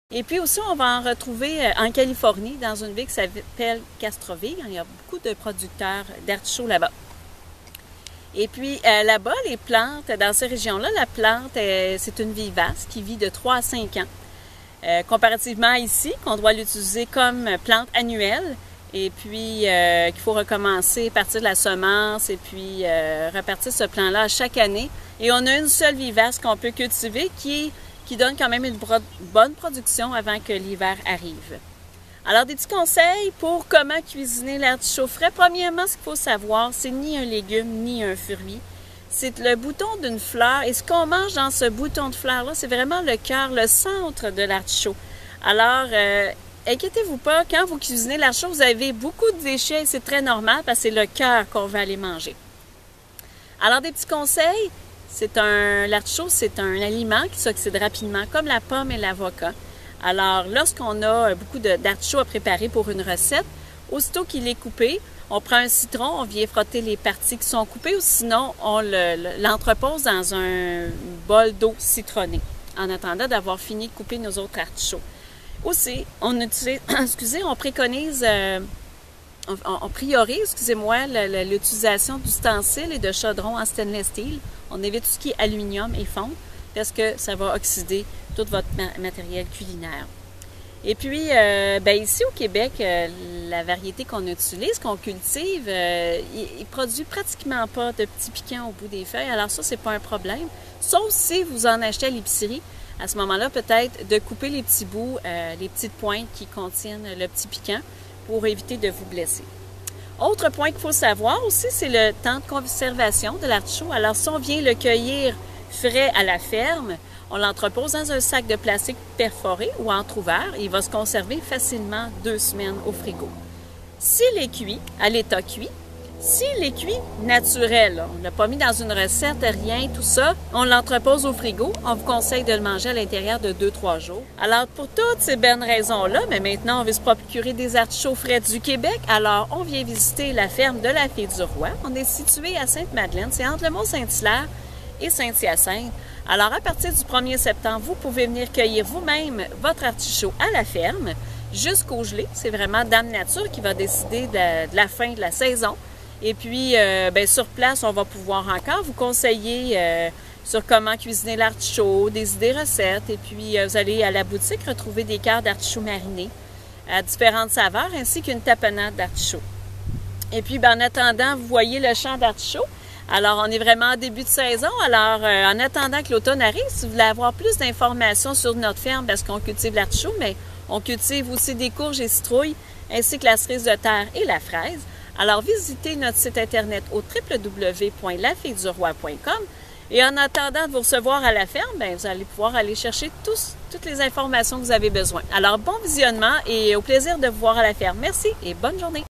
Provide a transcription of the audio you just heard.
Et puis aussi, on va en retrouver en Californie, dans une ville qui s'appelle Castroville. Il y a beaucoup de producteurs d'artichauts là-bas. Et puis là-bas, les plantes, dans ces régions-là, la plante, c'est une vivace qui vit de 3 à 5 ans. Comparativement à ici, qu'on doit l'utiliser comme plante annuelle, et puis qu'il faut recommencer à partir de la semence, et puis repartir ce plan-là à chaque année. Et on a une seule vivace qu'on peut cultiver qui donne quand même une bonne production avant que l'hiver arrive. Alors, des petits conseils pour comment cuisiner l'artichaut frais. Premièrement, ce qu'il faut savoir, c'est ni un légume, ni un fruit. C'est le bouton d'une fleur. Et ce qu'on mange dans ce bouton de fleur-là, c'est vraiment le cœur, le centre de l'artichaut. Alors, inquiétez-vous pas, quand vous cuisinez l'artichaut, vous avez beaucoup de déchets. C'est très normal parce que c'est le cœur qu'on va aller manger. Alors, des petits conseils. L'artichaut, c'est un aliment qui s'oxyde rapidement, comme la pomme et l'avocat. Alors, lorsqu'on a beaucoup d'artichaut à préparer pour une recette, aussitôt qu'il est coupé, on prend un citron, on vient frotter les parties qui sont coupées, ou sinon, on l'entrepose dans un bol d'eau citronnée, en attendant d'avoir fini de couper nos autres artichauts. Aussi, on préconise... On priorise, l'utilisation d'ustensiles et de chaudrons en stainless steel. On évite tout ce qui est aluminium et fonte parce que ça va oxyder tout votre matériel culinaire. Et puis, ici au Québec, la variété qu'on utilise, qu'on cultive, il produit pratiquement pas de petits piquants au bout des feuilles. Alors ça, c'est pas un problème. Sauf si vous en achetez à l'épicerie. À ce moment-là, peut-être de couper les petits bouts, les petites pointes qui contiennent le petit piquant, pour éviter de vous blesser. Autre point qu'il faut savoir aussi, c'est le temps de conservation de l'artichaut. Alors, si on vient le cueillir frais à la ferme, on l'entrepose dans un sac de plastique perforé ou entrouvert. Il va se conserver facilement 2 semaines au frigo. S'il est cuit, à l'état cuit, s'il est cuit naturel, on ne l'a pas mis dans une recette, rien, tout ça, on l'entrepose au frigo. On vous conseille de le manger à l'intérieur de 2-3 jours. Alors, pour toutes ces bonnes raisons-là, mais maintenant, on veut se procurer des artichauts frais du Québec. Alors, on vient visiter la ferme de la Fille-du-Roi. On est situé à Sainte-Madeleine. C'est entre le Mont-Saint-Hilaire et Saint-Hyacinthe. Alors, à partir du 1er septembre, vous pouvez venir cueillir vous-même votre artichaut à la ferme jusqu'au gelé. C'est vraiment Dame Nature qui va décider de la fin de la saison. Et puis, sur place, on va pouvoir encore vous conseiller sur comment cuisiner l'artichaut, des idées recettes. Et puis, vous allez à la boutique retrouver des cœurs d'artichaut marinés à différentes saveurs, ainsi qu'une tapenade d'artichaut. Et puis, en attendant, vous voyez le champ d'artichaut. Alors, on est vraiment en début de saison. Alors, en attendant que l'automne arrive, si vous voulez avoir plus d'informations sur notre ferme, parce qu'on cultive l'artichaut, mais on cultive aussi des courges et citrouilles, ainsi que la cerise de terre et la fraise. Alors, visitez notre site internet au www.lafilleduroy.com et en attendant de vous recevoir à la ferme, vous allez pouvoir aller chercher toutes les informations que vous avez besoin. Alors, bon visionnement et au plaisir de vous voir à la ferme. Merci et bonne journée!